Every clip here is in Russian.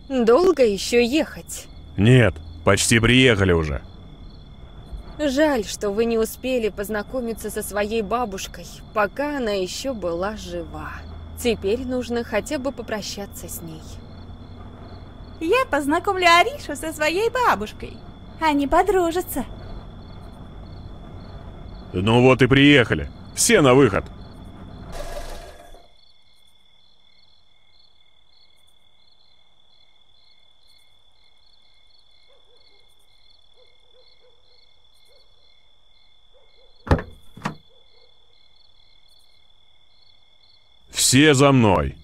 Долго еще ехать? Нет, почти приехали уже. Жаль, что вы не успели познакомиться со своей бабушкой, пока она еще была жива. Теперь нужно хотя бы попрощаться с ней. Я познакомлю Аришу со своей бабушкой. Они подружатся. Ну вот и приехали. Все на выход. Все за мной.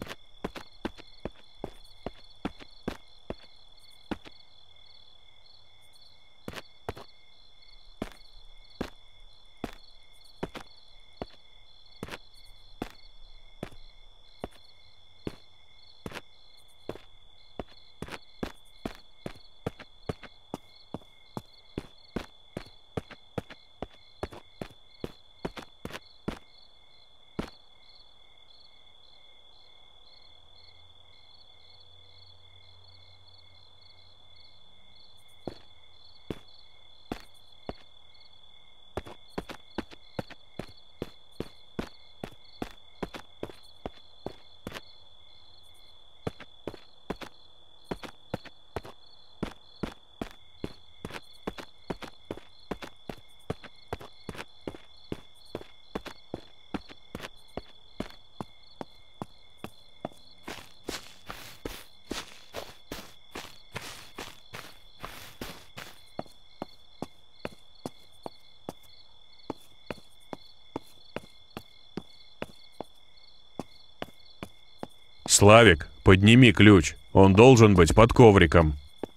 Славик, подними ключ. Он должен быть под ковриком.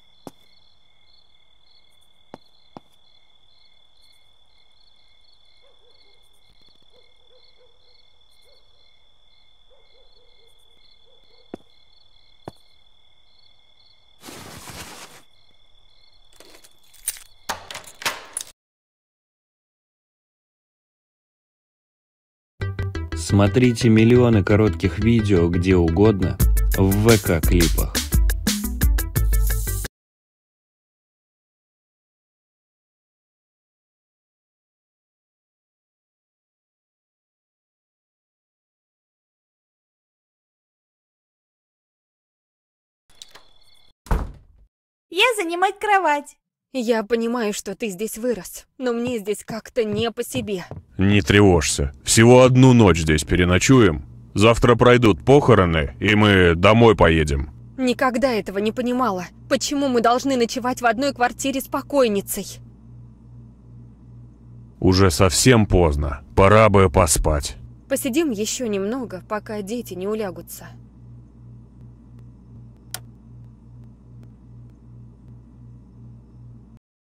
Смотрите миллионы коротких видео где угодно в ВК-клипах. Я занимать кровать. Я понимаю, что ты здесь вырос, но мне здесь как-то не по себе. Не тревожься. Всего одну ночь здесь переночуем. Завтра пройдут похороны, и мы домой поедем. Никогда этого не понимала. Почему мы должны ночевать в одной квартире с покойницей? Уже совсем поздно. Пора бы поспать. Посидим еще немного, пока дети не улягутся.